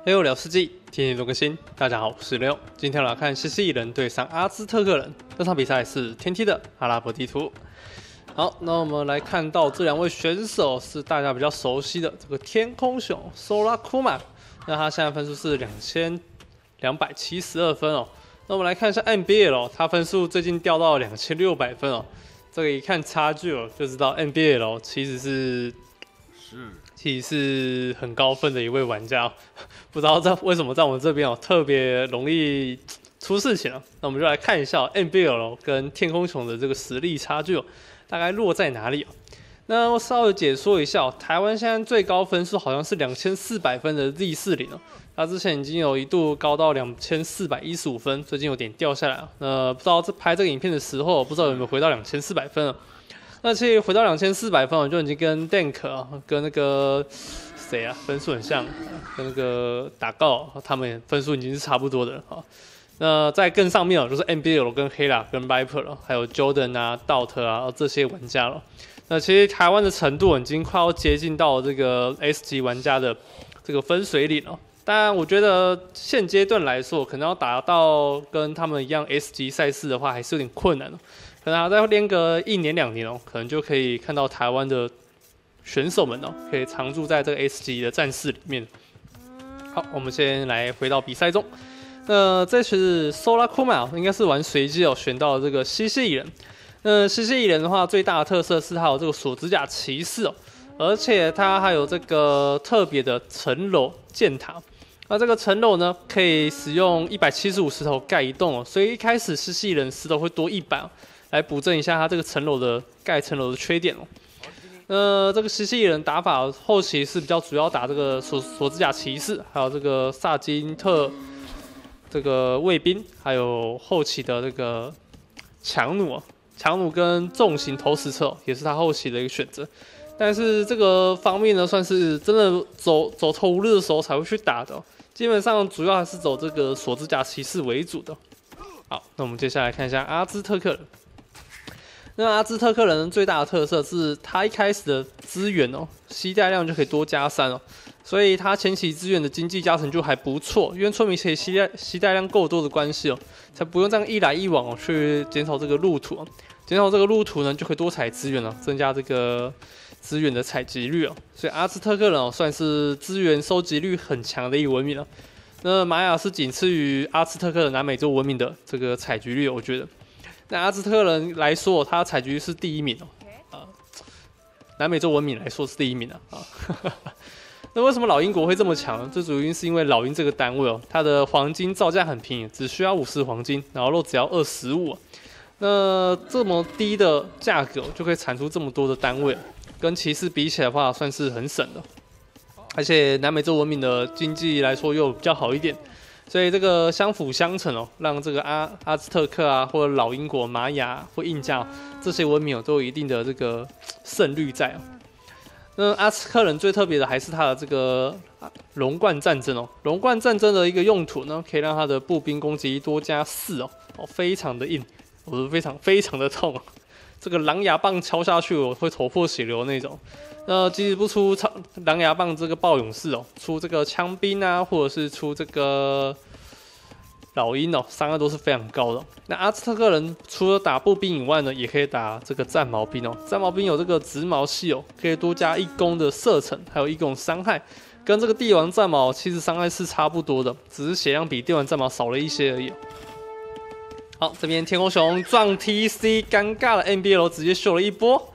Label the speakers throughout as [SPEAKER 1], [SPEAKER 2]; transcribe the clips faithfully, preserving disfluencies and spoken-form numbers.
[SPEAKER 1] 六聊世纪，天天多更新。大家好，我是六。今天来看西西里人对上阿兹特克人，这场比赛是天梯的阿拉伯地图。好，那我们来看到这两位选手是大家比较熟悉的这个天空熊 Solar Kuma， 那他现在分数是两千两百七十二分哦。那我们来看一下 N B L， 他分数最近掉到两千六百分哦。这个一看差距哦，就知道 N B L 其实是是。其实是很高分的一位玩家、哦，不知道在为什么在我们这边哦特别容易出事情啊。那我们就来看一下、哦、N B L 跟天空熊的这个实力差距哦，大概落在哪里哦？那我稍微解说一下、哦，台湾现在最高分数好像是两千四百分的 Z 四零哦，它之前已经有一度高到两千四百一十五分，最近有点掉下来了。那不知道这拍这个影片的时候，不知道有没有回到两千四百分了。那其实回到两千四百分，我就已经跟 Dank 啊，跟那个谁啊，分数很像，跟那个打告他们分数已经是差不多的了啊。那在更上面哦，就是 N B L 跟黑啦、跟 Viper 了，还有 Jordan 啊、Dot 啊这些玩家了。那其实台湾的程度已经快要接近到这个 S 级玩家的这个分水岭了。当然，我觉得现阶段来说，可能要达到跟他们一样 S 级赛事的话，还是有点困难了。可能还要再练个一年两年哦，可能就可以看到台湾的选手们哦，可以常驻在这个 S 级的战士里面。好，我们先来回到比赛中。那这是 Solar Kuma， 应该是玩随机哦，选到这个西西里人。那西西里人的话，最大的特色是它有这个锁指甲骑士哦，而且它还有这个特别的层楼箭塔。那这个层楼呢，可以使用一百七十五石头盖一栋哦，所以一开始西西里人石头会多一百哦。来补正一下他这个层楼的盖层楼的缺点哦。呃，这个西西里人打法后期是比较主要打这个锁锁指甲骑士，还有这个萨金特这个卫兵，还有后期的这个强弩啊，强弩跟重型投石车、哦、也是他后期的一个选择。但是这个方面呢，算是真的走走投无路的时候才会去打的、哦，基本上主要还是走这个锁指甲骑士为主的。好，那我们接下来看一下阿兹特克人。那阿兹特克人最大的特色是，他一开始的资源哦，携带量就可以多加三哦，所以他前期资源的经济加成就还不错，因为村民可以携带携带量够多的关系哦，才不用这样一来一往哦去减少这个路途哦，减少这个路途呢就可以多采资源哦，增加这个资源的采集率哦，所以阿兹特克人哦算是资源收集率很强的一个文明了。那玛雅是仅次于阿兹特克人南美洲文明的这个采集率，我觉得。那阿兹特克人来说，他采集是第一名哦，啊，南美洲文明来说是第一名啊。啊那为什么老英国会这么强？最主要是因为老鹰这个单位哦，它的黄金造价很便宜，只需要五十黄金，然后肉只要二十五。那这么低的价格就可以产出这么多的单位，跟骑士比起来的话，算是很省的。而且南美洲文明的经济来说又比较好一点。所以这个相辅相成哦，让这个阿阿兹特克啊，或者老英国、玛雅或印加、哦、这些文明哦，都有一定的这个胜率在哦。那阿兹特克人最特别的还是他的这个龙冠战争哦，龙冠战争的一个用途呢，可以让他的步兵攻击力多加四哦，哦，非常的硬，我是非常非常的痛、哦，这个狼牙棒敲下去我会头破血流那种。那即使不出狼牙棒这个暴勇士哦，出这个枪兵啊，或者是出这个老鹰哦，伤害都是非常高的、哦。那阿兹特克人除了打步兵以外呢，也可以打这个战矛兵哦。战矛兵有这个直矛系哦，可以多加一攻的射程，还有一攻伤害，跟这个帝王战矛其实伤害是差不多的，只是血量比帝王战矛少了一些而已、哦。好，这边天空熊撞 T C， 尴尬的 N B L 直接秀了一波。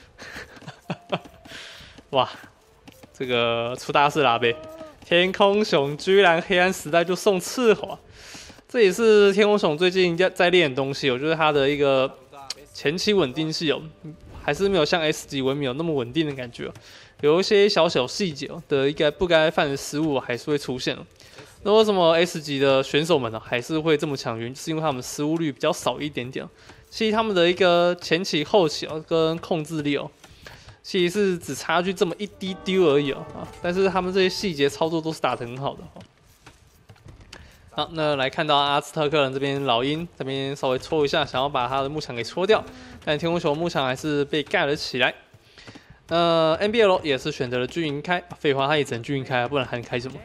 [SPEAKER 1] 哇，这个出大事啦呗！天空熊居然黑暗时代就送斥候，这也是天空熊最近在练的东西。我觉得它的一个前期稳定性哦，还是没有像 S 级文明有那么稳定的感觉、哦，有一些小小细节的一个不该犯的失误还是会出现、哦。那为什么 S 级的选手们呢还是会这么强？原因是因为他们失误率比较少一点点。其实他们的一个前期、后期哦跟控制力哦。其实是只差距这么一滴丢而已哦，啊！但是他们这些细节操作都是打得很好的哦。好，那来看到阿兹特克人这边老鹰这边稍微戳一下，想要把他的幕墙给戳掉，但天空熊幕墙还是被盖了起来。那 N B L 也是选择了军营开，废话他也只能军营开，不然还能开什么？啊，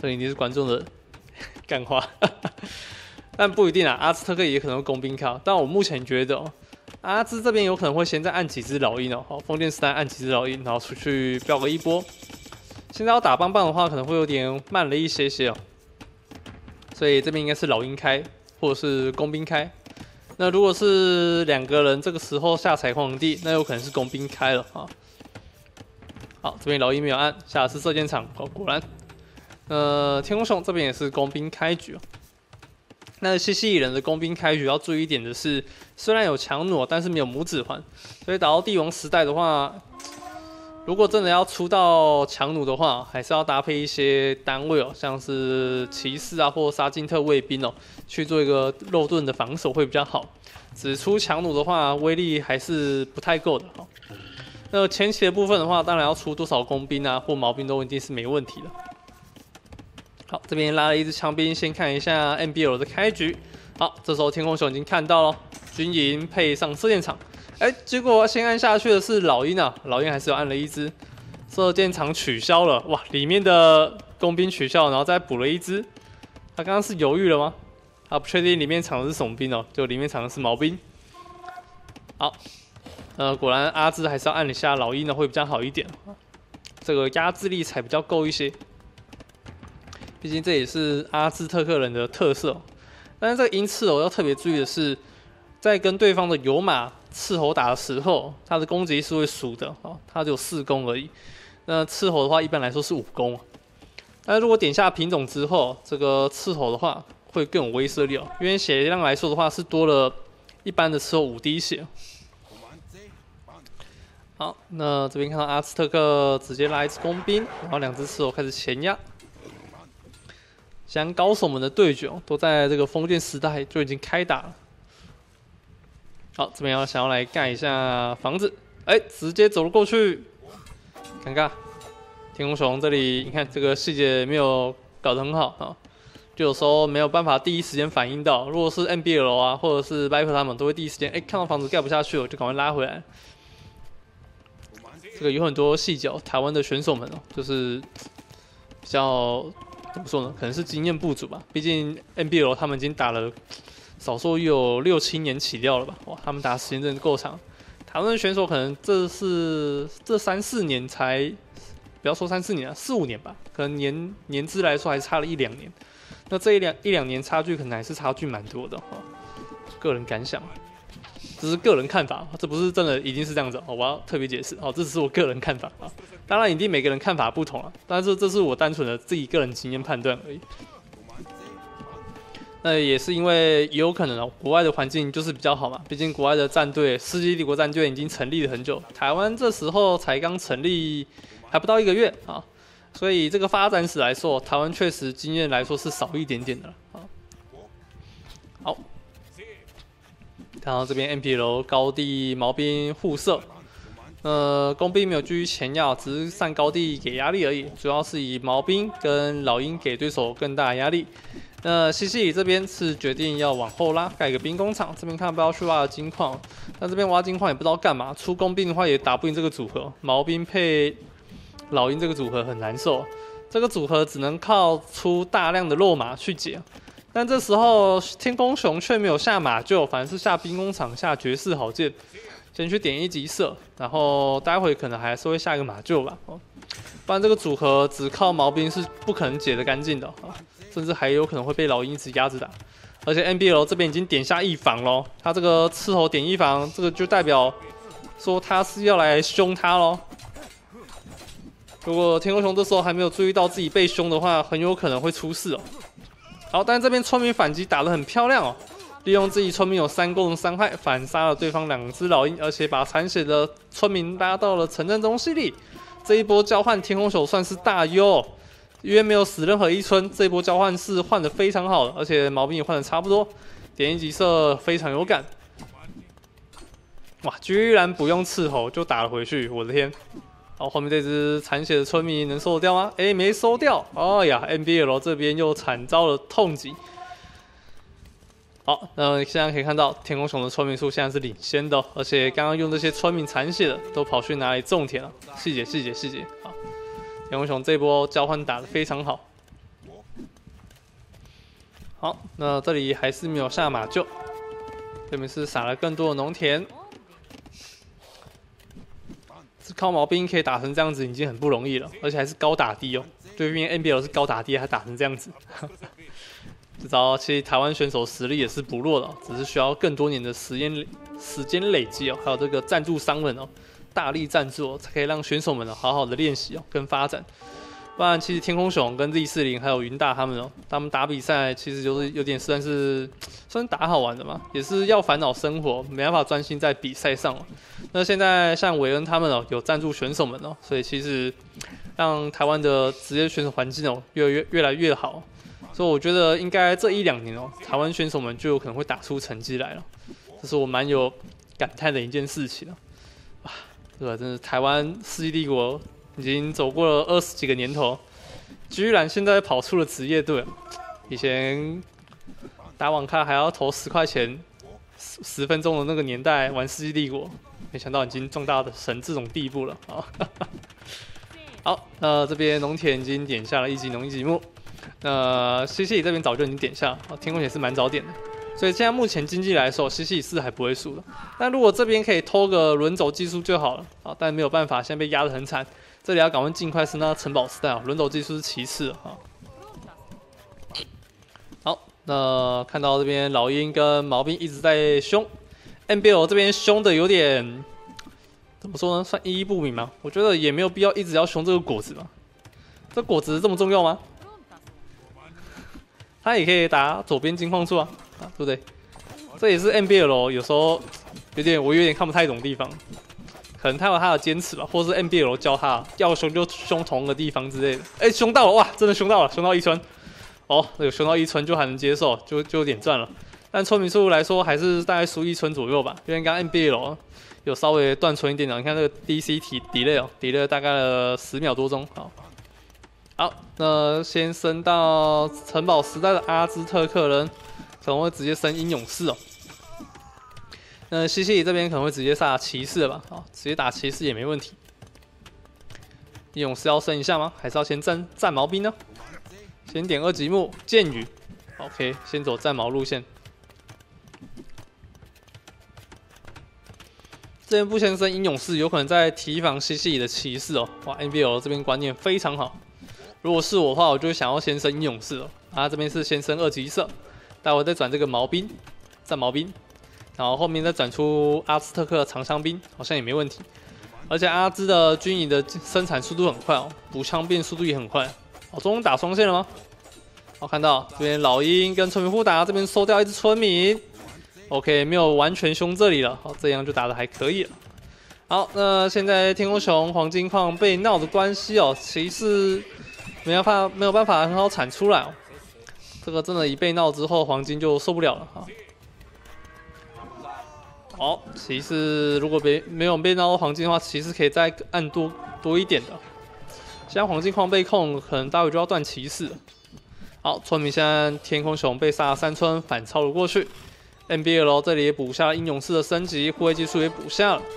[SPEAKER 1] 这一定是观众的干话，但不一定啊。阿兹特克也可能会工兵卡，但我目前觉得、哦，阿兹这边有可能会先再按几只老鹰哦，好，封建时代按几只老鹰，然后出去飙个一波。现在要打棒棒的话，可能会有点慢了一些些哦，所以这边应该是老鹰开，或者是工兵开。那如果是两个人这个时候下采矿地，那有可能是工兵开了啊。好，这边老鹰没有按，下的是射箭场，哦，果然。呃，天空熊这边也是工兵开局哦。那西西里人的工兵开局要注意一点的是，虽然有强弩，但是没有拇指环，所以打到帝王时代的话，如果真的要出到强弩的话，还是要搭配一些单位哦，像是骑士啊或杀金特卫兵哦，去做一个肉盾的防守会比较好。只出强弩的话，威力还是不太够的哦。那前期的部分的话，当然要出多少工兵啊或毛兵都一定是没问题的。好，这边拉了一支枪兵，先看一下 N B L 的开局。好，这时候天空熊已经看到了军营配上射箭场，哎，结果先按下去的是老鹰啊，老鹰还是有按了一支，射箭场取消了，哇，里面的工兵取消，然后再补了一支。他刚刚是犹豫了吗？他不确定里面藏的是什么兵哦，就里面藏的是毛兵。好，呃，果然阿兹还是要按一下老鹰的会比较好一点，这个压制力才比较够一些。毕竟这也是阿兹特克人的特色、哦，但是这个鹰刺偶要特别注意的是，在跟对方的有马斥候打的时候，它的攻击力是会输的哦，它只有四攻而已。那斥候的话，一般来说是五攻、哦，但是如果点下品种之后，这个斥候的话会更有威慑力哦，因为血量来说的话是多了一般的斥候五滴血。好，那这边看到阿兹特克直接拉一支工兵，然后两只斥候开始前压。像高手们的对决都在这个封建时代就已经开打了。好，这边要想要来盖一下房子，哎，直接走了过去，尴尬。天空熊这里，你看这个细节没有搞得很好啊，就有时候没有办法第一时间反应到。如果是 N B L 啊，或者是 Viper 他们都会第一时间，哎，看到房子盖不下去了，就赶快拉回来。这个有很多细节，台湾的选手们哦，就是比较。怎么说呢？可能是经验不足吧。毕竟 N B L 他们已经打了少说有六七年起掉了吧？哇，他们打时间真的够长。台湾的选手可能这是这三四年才，不要说三四年啊，四五年吧，可能年年资来说还是差了一两年。那这一两一两年差距可能还是差距蛮多的哈。个人感想，这是个人看法，这不是真的一定是这样子哦。我要特别解释哦，这只是我个人看法啊。当然，一定每个人看法不同啊，但是这是我单纯的自己个人经验判断而已。那也是因为也有可能哦，国外的环境就是比较好嘛，毕竟国外的战队，世纪帝国战队已经成立了很久，台湾这时候才刚成立，还不到一个月啊，所以这个发展史来说，台湾确实经验来说是少一点点的啊。好，看到这边 N P L 高地毛兵互射。呃，工兵没有继续前要，只是上高地给压力而已，主要是以毛兵跟老鹰给对手更大的压力。那西西里这边是决定要往后拉，盖个兵工厂。这边看不要去挖金矿，但这边挖金矿也不知道干嘛。出工兵的话也打不赢这个组合，毛兵配老鹰这个组合很难受。这个组合只能靠出大量的肉马去解。但这时候天空熊却没有下马厩，反而是下兵工厂，下绝世好剑。先去点一级射，然后待会可能还是会下一个马厩吧，哦，不然这个组合只靠毛兵是不可能解得干净的啊，甚至还有可能会被老鹰一直压着打。而且 N B L 这边已经点下一防咯，他这个斥候点一防，这个就代表说他是要来凶他咯。如果天空熊这时候还没有注意到自己被凶的话，很有可能会出事哦。好，但是这边村民反击打得很漂亮哦。利用自己村民有三攻的伤害，反杀了对方两只老鹰，而且把残血的村民拉到了城镇中心里。这一波交换天空熊算是大优，因为没有死任何一村，这一波交换是换的非常好的，而且毛兵也换的差不多，点一级射非常有感。哇，居然不用斥候就打了回去，我的天！好，后面这只残血的村民能收得掉吗？哎，没收掉。哎呀 ，N B L 这边又惨遭了痛击。好，那现在可以看到天空熊的村民数现在是领先的、哦，而且刚刚用这些村民残血的都跑去哪里种田了？细节细节细节！好，天空熊这波交换打得非常好。 好，那这里还是没有下马厩，这边是撒了更多的农田。是靠毛兵可以打成这样子，已经很不容易了，而且还是高打低哦。对面 N B L 是高打低，还打成这样子，就知道其实台湾选手实力也是不弱的、哦，只是需要更多年的时间时间累积哦，还有这个赞助商们哦，大力赞助哦，才可以让选手们哦好好的练习哦跟发展。不然，其实天空熊跟 Z 四零还有云大他们哦，他们打比赛其实就是有点算是算是打好玩的嘛，也是要烦恼生活，没办法专心在比赛上哦。那现在像韦恩他们哦，有赞助选手们哦，所以其实让台湾的职业选手环境哦越来越越来越好。所以我觉得应该这一两年哦，台湾选手们就有可能会打出成绩来了，这是我蛮有感叹的一件事情了。哇，这个真是台湾世纪帝国。已经走过了二十几个年头，居然现在跑出了职业队。以前打网咖还要投十块钱，十分钟的那个年代玩《世纪帝国》，没想到已经壮大的成这种地步了啊！好，那这边农田已经点下了一级农一级木，那西西里这边早就已经点下了，天空也是蛮早点的。所以现在目前经济来说，西西里是还不会输的。但如果这边可以偷个轮走技术就好了啊，但没有办法，现在被压得很惨。这里要赶快尽快升到城堡时代啊，轮走技术是其次啊。好，那看到这边老鹰跟毛兵一直在凶 ，N B L 这边凶的有点怎么说呢？算意义不明吗？我觉得也没有必要一直要凶这个果子嘛。这果子这么重要吗？他也可以打左边金矿柱啊，啊，对不对？这也是 N B L 有时候有点我有点看不太懂的地方。可能他有他的坚持吧，或是 N B L 教他要凶就凶同一个地方之类的。哎、欸，凶到了哇，真的凶到了，凶到一村。哦，有凶到一村就还能接受，就就有点赚了。但村民数来说还是大概输一村左右吧，因为刚刚 N B L 有稍微断村一点的。你看这个 D C T delay 哦 ，delay 大概了十秒多钟。好，好，那先升到城堡时代的阿兹特克人，可能会直接升英勇士哦。那西西里这边可能会直接杀骑士了吧？好，直接打骑士也没问题。勇士要升一下吗？还是要先战战矛兵呢？先点二级木剑雨 ，OK， 先走战矛路线。这边不先升英勇士，有可能在提防西西里的骑士哦。哇 ，N B L 这边观念非常好。如果是我的话，我就想要先升英勇士哦。啊，这边是先升二级色，待会再转这个矛兵，战矛兵。然后后面再转出阿兹特克的长枪兵，好像也没问题。而且阿兹的军营的生产速度很快哦，补枪变速度也很快。哦，中锋打双线了吗？好，看到这边老鹰跟村民互打，这边收掉一只村民。OK， 没有完全凶这里了，好，这样就打得还可以了。好，那现在天空熊黄金矿被闹的关系哦，骑士没办法没有办法很好产出来哦。这个真的，一被闹之后，黄金就受不了了哈。好，骑士如果没没有被闹到黄金的话，骑士可以再按多多一点的。现在黄金矿被控，可能待会就要断骑士了。好，村民现在天空熊被杀了三村，反超了过去。N B L 这里也补下了英勇士的升级，护卫技术也补下了。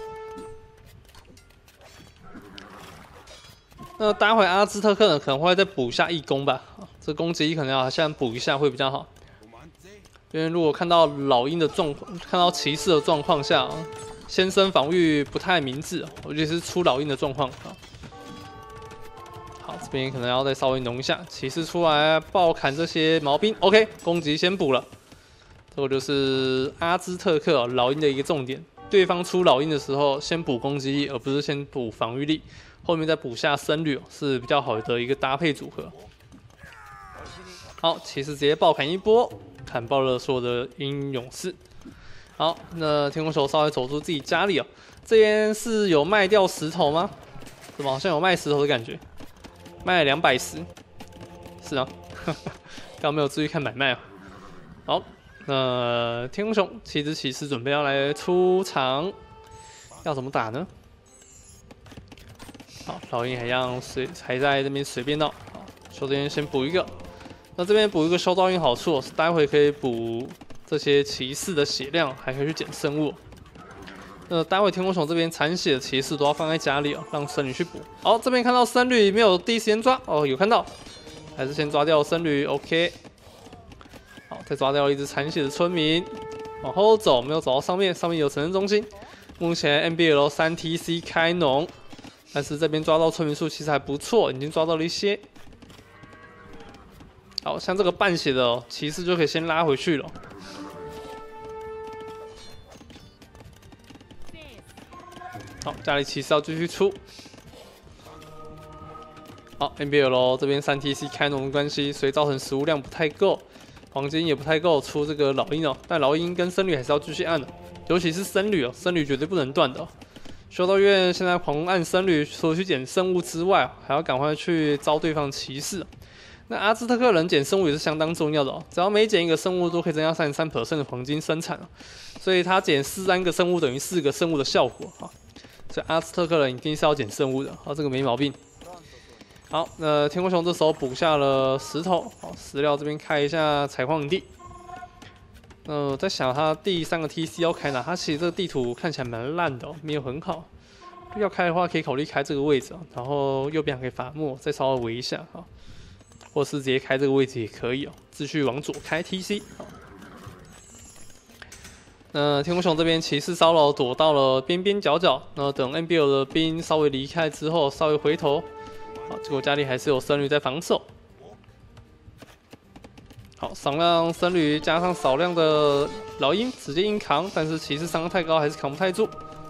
[SPEAKER 1] 那待会阿兹特克呢可能会再补下一攻吧，这攻击可能要现在补一下会比较好。因为如果看到老鹰的状况，看到骑士的状况下，先生防御不太明智，我觉得是出老鹰的状况啊。好，这边可能要再稍微弄一下，骑士出来爆砍这些毛兵 ，OK， 攻击先补了。这个就是阿兹特克、哦、老鹰的一个重点，对方出老鹰的时候，先补攻击力，而不是先补防御力，后面再补下僧侣、哦，是比较好的一个搭配组合。好，骑士直接爆砍一波。砍爆了所有的英勇士。好，那天空手稍微走出自己家里哦。这边是有卖掉石头吗？怎么好像有卖石头的感觉？卖了两百石，是啊，刚没有注意看买卖哦。好，那天空熊七只骑士准备要来出场，要怎么打呢？好，老鹰还让随还在这边随便闹。好，修这边先补一个。那这边补一个修道院好处是待会可以补这些骑士的血量，还可以去捡生物。那待会天空熊这边残血的骑士都要放在家里哦，让僧侣去补。好，这边看到僧侣没有第一时间抓哦，有看到，还是先抓掉僧侣 ，OK。好， 再抓掉一只残血的村民，往后走，没有走到上面，上面有城镇中心。目前 M B L 三 T C 开农，但是这边抓到村民数其实还不错，已经抓到了一些。好像这个半血的哦，骑士就可以先拉回去了。好，家里骑士要继续出。好 ，N B L 这边三 T C 开农的关系，所以造成食物量不太够，黄金也不太够出这个老鹰哦。但老鹰跟僧侣还是要继续按的，尤其是僧侣哦，僧侣绝对不能断的、哦。修道院现在狂按僧侣，除了去捡生物之外，还要赶快去招对方骑士、哦。那阿兹特克人捡生物也是相当重要的哦，只要每捡一个生物都可以增加 三十三 percent 的黄金生产哦，所以他捡四三个生物等于四个生物的效果哈、哦。所以阿兹特克人一定是要捡生物的，好，这个没毛病。好，那天空熊这时候补下了石头，好，石料这边开一下采矿地。呃，我在想他第三个 T C 要开哪？他其实这个地图看起来蛮烂的、哦，没有很好。要开的话，可以考虑开这个位置、哦，然后右边还可以伐木，再稍微围一下哈，或是直接开这个位置也可以哦。继续往左开 T C。好，那天空熊这边骑士骚扰躲到了边边角角，那等 N B L 的兵稍微离开之后，稍微回头。好，结果家里还是有僧侣在防守。好，少量僧侣加上少量的老鹰，直接硬扛，但是骑士伤太高，还是扛不太住。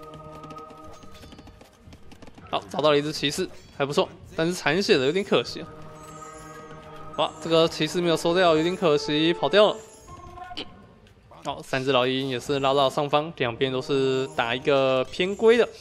[SPEAKER 1] 好，找到了一只骑士，还不错，但是残血的有点可惜。哇，这个骑士没有收掉，有点可惜，跑掉了。好，三只老鹰也是拉到上方，两边都是打一个偏龟的。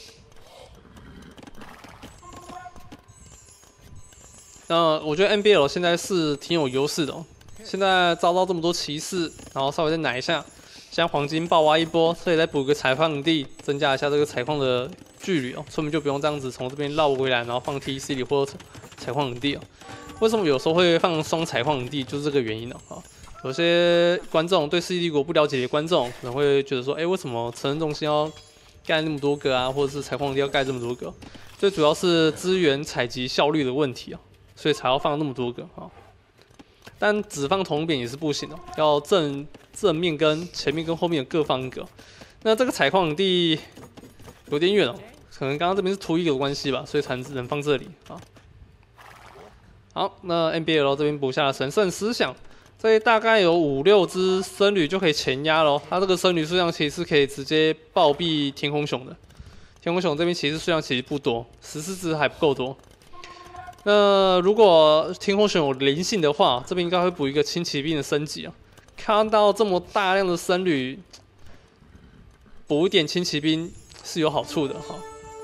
[SPEAKER 1] 那我觉得 N B L 现在是挺有优势的哦。现在招到这么多骑士，然后稍微再奶一下，将黄金爆挖一波，这里再补个采矿地，增加一下这个采矿的距离哦，村民就不用这样子从这边绕回来，然后放 T C 里或者采矿地哦。为什么有时候会放双采矿地，就是这个原因呢、哦？有些观众对世纪帝国不了解的观众可能会觉得说，哎，为什么城镇中心要盖那么多个啊，或者是采矿地要盖这么多个？最主要是资源采集效率的问题啊。所以才要放那么多个啊，但只放铜扁也是不行的，要正正面跟前面跟后面各放一个。那这个采矿地有点远哦，可能刚刚这边是图一的关系吧，所以才只能放这里啊。好，那 N B L 这边补下了神圣思想，这里大概有五六只僧侣就可以前压咯。它这个僧侣数量其实是可以直接暴毙天空熊的。天空熊这边其实数量其实不多，十四只还不够多。那如果天空熊有灵性的话，这边应该会补一个轻骑兵的升级啊。看到这么大量的僧侣，补一点轻骑兵是有好处的哈。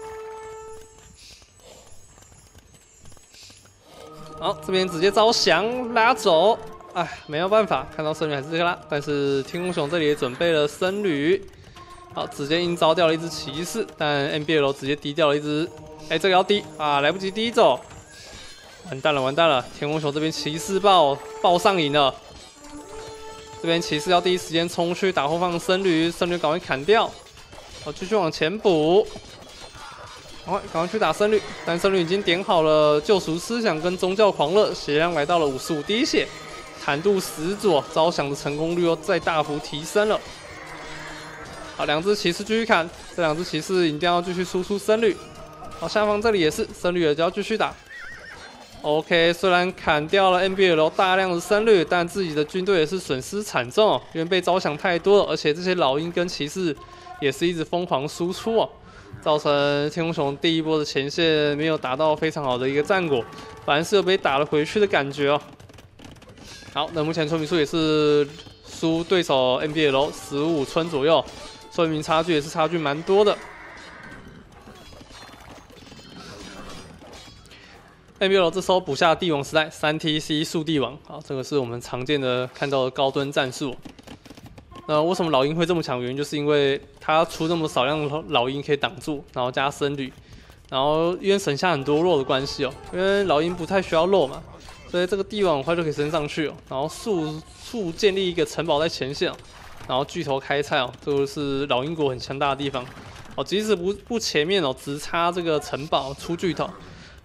[SPEAKER 1] 好，这边直接招降拉走，哎，没有办法，看到僧侣还是这个拉。但是天空熊这里也准备了僧侣，好，直接硬招掉了一只骑士，但 N B L 直接低掉了一只，哎，这个要低啊，来不及低走。完蛋了，完蛋了！天空熊这边骑士爆爆上瘾了，这边骑士要第一时间冲去打后方僧侣，僧侣赶快砍掉，好，继续往前补，赶快赶快去打僧侣，但僧侣已经点好了救赎思想跟宗教狂热，血量来到了五十五滴血，坦度始祖，招降的成功率又再大幅提升了。好，两只骑士继续砍，这两只骑士一定要继续输出僧侣。好，下方这里也是僧侣也就要继续打。OK， 虽然砍掉了 N B L 大量的僧侣，但自己的军队也是损失惨重，因为被招降太多了，而且这些老鹰跟骑士也是一直疯狂输出哦，造成天空熊第一波的前线没有达到非常好的一个战果，反而是有被打了回去的感觉哦。好，那目前村民数也是输对手 N B L 十五村左右，村民差距也是差距蛮多的。N B L 这时候补下帝王时代三 T C 速帝王，好，这个是我们常见的看到的高端战术。那为什么老鹰会这么强？原因就是因为它出那么少量的老鹰可以挡住，然后加僧侣，然后因为省下很多肉的关系哦，因为老鹰不太需要肉嘛，所以这个帝王很快就可以升上去哦。然后速速建立一个城堡在前线，然后巨头开菜哦，这个是老鹰国很强大的地方。哦，即使不不前面哦，只差这个城堡出巨头。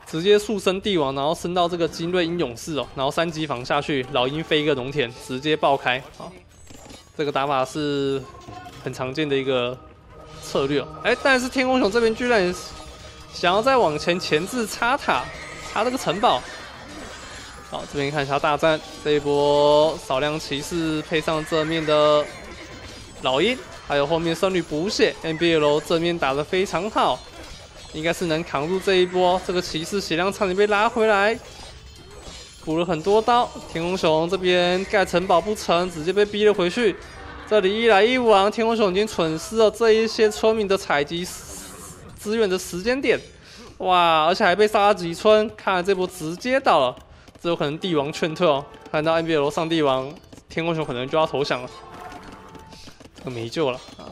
[SPEAKER 1] 直接速升帝王，然后升到这个精锐鹰勇士哦，然后三级防下去，老鹰飞一个农田，直接爆开啊！这个打法是很常见的一个策略哦。哎，但是天空熊这边居然想要再往前前置插塔，插这个城堡。好，这边看一下大战，这一波少量骑士配上正面的老鹰，还有后面僧侣补血 ，N B L 正面打得非常好，应该是能扛住这一波。这个骑士血量差点被拉回来，补了很多刀。天空熊这边盖城堡不成，直接被逼了回去。这里一来一往，天空熊已经蠢失了这一些村民的采集资源的时间点。哇，而且还被杀吉村，看来这波直接倒了。这有可能帝王劝退哦，看到 N B L 上帝王，天空熊可能就要投降了，这个没救了啊！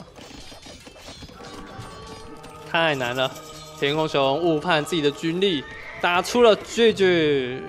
[SPEAKER 1] 太难了，天空熊误判自己的军力，打出了 G G，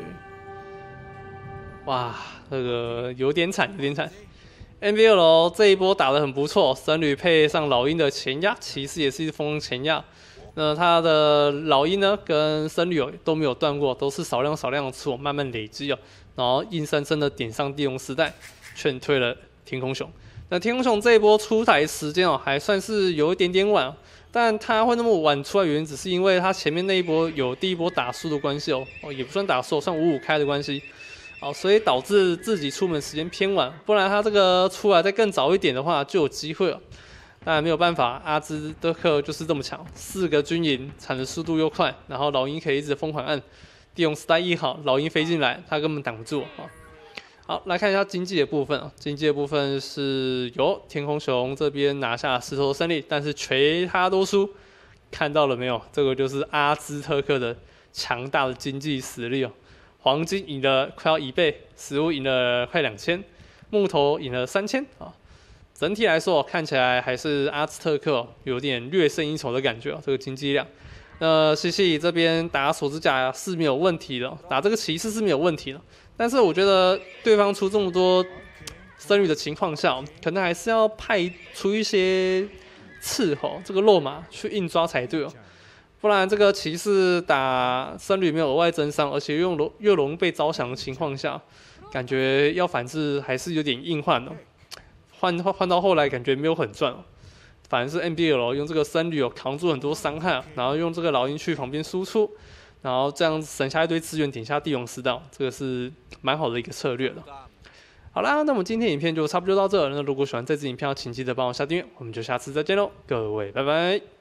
[SPEAKER 1] 哇，这个有点惨，有点惨。N B L 这一波打得很不错，僧侣配上老鹰的前压，骑士也是疯前压。那他的老鹰呢，跟僧侣都没有断过，都是少量少量的吃我慢慢累积哦，然后硬生生的点上帝龙时代，劝退了天空熊。那天空熊这一波出台时间哦，还算是有一点点晚，但他会那么晚出来，原因只是因为他前面那一波有第一波打输的关系哦，哦也不算打输，算五五开的关系，哦，所以导致自己出门时间偏晚，不然他这个出来再更早一点的话，就有机会了。当然没有办法，阿兹德克就是这么强，四个军营产的速度又快，然后老鹰可以一直疯狂按，帝龙时代一好，老鹰飞进来，他根本挡不住啊。好，来看一下经济的部分啊，经济的部分是由天空熊这边拿下石头胜利，但是全他都输，看到了没有？这个就是阿兹特克的强大的经济实力哦。黄金赢了快要一倍，食物赢了快两千，木头赢了三千啊。整体来说，看起来还是阿兹特克有点略胜一筹的感觉哦，这个经济量。那西西这边打锁子甲是没有问题的，打这个骑士是没有问题的。但是我觉得对方出这么多僧侣的情况下，可能还是要派出一些斥候这个肉马去硬抓才对哦，不然这个骑士打僧侣没有额外增伤，而且又又容易被招降的情况下，感觉要反制还是有点硬换的。换换到后来感觉没有很赚哦，反而是 N B L 用这个僧侣哦扛住很多伤害，然后用这个老鹰去旁边输出，然后这样省下一堆资源点下帝龙时代，这个是蛮好的一个策略的。好啦，那么今天影片就差不多到这了。那如果喜欢这支影片，请记得帮我下订阅，我们就下次再见喽，各位拜拜。